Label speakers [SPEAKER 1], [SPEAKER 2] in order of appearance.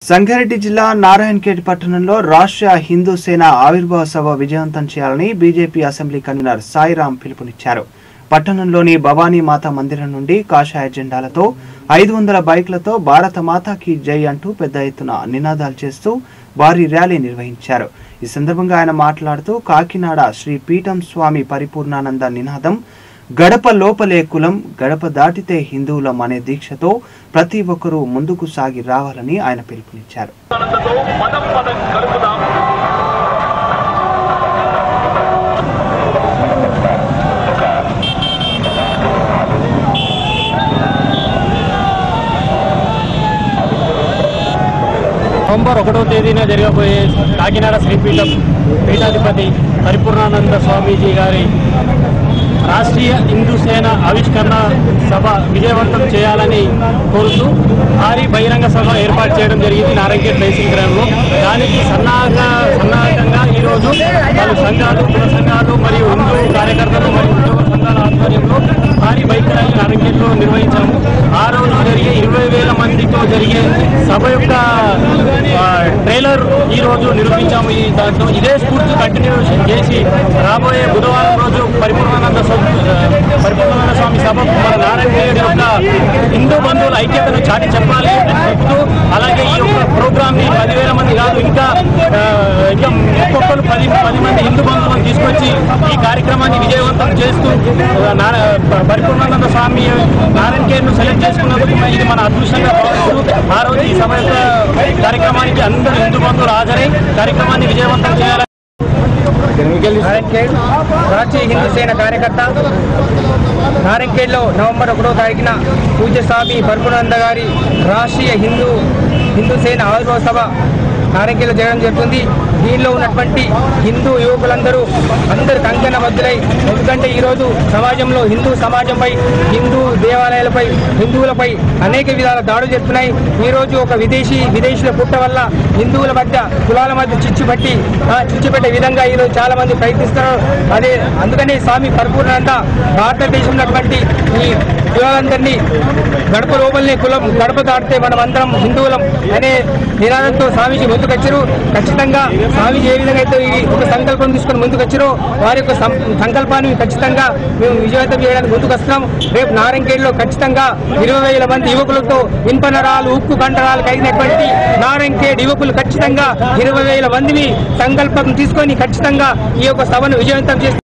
[SPEAKER 1] సంగారెడ్డి జిల్లా నారాయణఖేడ్ పట్టణంలో రాష్ట్ర హిందూ సేన ఆవిర్భావ సభ విజయవంతం చేయాలని బీజేపీ అసెంబ్లీ కన్వీనర్ సాయిరాం పిలుపునిచ్చారు. పట్టణంలోని భవానీ మాతా మందిరం నుండి కాషాయ జెండాలతో 500 బైక్లతో భారత మాతాకి జై అంటూ పెద్ద ఎత్తున నినాదాలు చేస్తూ భారీ ర్యాలీ నిర్వహించారు. ఈ సందర్భంగా ఆయన మాట్లాడుతూ కాకినాడ శ్రీ పీఠం స్వామి పరిపూర్ణానంద నినాదం గడప లోపలే కులం గడప దాటితే హిందువులం అనే దీక్షతో ప్రతి ఒక్కరూ ముందుకు సాగి రావాలని ఆయన పిలుపునిచ్చారు.
[SPEAKER 2] నవంబర్ 1వ తేదీన జరగబోయే కాకినాడ శ్రీపీఠం పీఠాధిపతి పరిపూర్ణానంద స్వామీజీ గారి రాష్ట్రీయ హిందూ సేన ఆవిష్కరణ సభ విజయవంతం చేయాలని కోరుతూ భారీ బహిరంగ సభ ఏర్పాటు చేయడం జరిగింది నారాయణఖేడ్ బేసిక్ గ్రౌండ్లో. దానికి సన్నాహకంగా ఈరోజు పలు సంఘాలు, కుల సంఘాలు మరియు హిందూ కార్యకర్తలు మరియు ఉద్యోగ సంఘాల ఆధ్వర్యంలో భారీ బైక్ ర్యాలీ నారాయణఖేడ్లో నిర్వహించాము. ఆ రోజు జరిగే 20,000 మందితో జరిగే సభ యొక్క ట్రైలర్ ఈ రోజు నిర్వహించాము. ఈ దాంట్లో ఇదే స్ఫూర్తి కంటిన్యూషన్ చేసి రాబోయే బుధవారం రోజు పరిపూర్ణానంద స్వామి సభ మన నారాయణఖేడ్ యొక్క హిందూ బంధువుల ఐక్యతను చాటి చెప్పాలి అని చెప్తూ, అలాగే ఈ యొక్క ప్రోగ్రామ్ ని 10,000 మంది కాదు ఇంకా ఒక్కొక్కరు 10 మంది హిందూ బంధువులను తీసుకొచ్చి ఈ కార్యక్రమాన్ని విజయవంతం చేస్తూ పరిపూర్ణానంద స్వామి నారాయణఖేడ్ ను సెలెక్ట్ చేసుకున్నందుకు ఇది మన అదృష్టంగా భావిస్తూ ఆ రోజు ఈ సభ యొక్క కార్యక్రమానికి అందరూ హిందూ బంధువులు హాజరై కార్యక్రమాన్ని విజయవంతం చేయాలి.
[SPEAKER 3] నారాయణఖేడ్ రాష్ట్రీయ హిందూ సేన కార్యకర్త నారాయణఖేడ్లో నవంబర్ 1వ తారీఖున పూజ్య స్వామి పరిపూర్ణానంద గారి రాష్ట్రీయ హిందూ సేన ఆవిర్భావ సభ నారాయణఖేడ్లో జరగడం జరుగుతుంది. దీనిలో ఉన్నటువంటి హిందూ యువకులందరూ కంకణబద్ధులై, ఎందుకంటే ఈరోజు సమాజంలో హిందూ సమాజంపై, హిందూ దేవాలయాలపై, హిందువులపై అనేక విధాల దాడులు జరుగుతున్నాయి. ఈరోజు ఒక విదేశీల పుట్ట వల్ల హిందువుల మధ్య, కులాల మధ్య చిచ్చుపెట్టే విధంగా ఈరోజు చాలా మంది ప్రయత్నిస్తున్నారు. అందుకనే స్వామి పరిపూర్ణానంద భారతదేశంలో ఉన్నటువంటి ఈ కులాలందరినీ గడప లోపలనే కులం గడప దాటితే మనం అందరం హిందువులం అనే నినాదంతో స్వామీజీ ముందుకొచ్చారు. ఖచ్చితంగా స్వామీజీ ఏ విధంగా అయితే ఒక సంకల్పం తీసుకొని ముందుకొచ్చారో వారి యొక్క సంకల్పాన్ని ఖచ్చితంగా మేము విజయవంతం చేయడానికి ముందుకు వస్తున్నాం. రేపు నారాయణఖేడ్లో ఖచ్చితంగా 20,000 మంది యువకులతో ఇనుపనరాలు, ఉక్కు కండరాలు కలిగినటువంటి నారాయణఖేడ్ యువకులు ఖచ్చితంగా 20,000 మందిని సంకల్పం తీసుకొని ఖచ్చితంగా ఈ యొక్క సభను విజయవంతం చేస్తారు.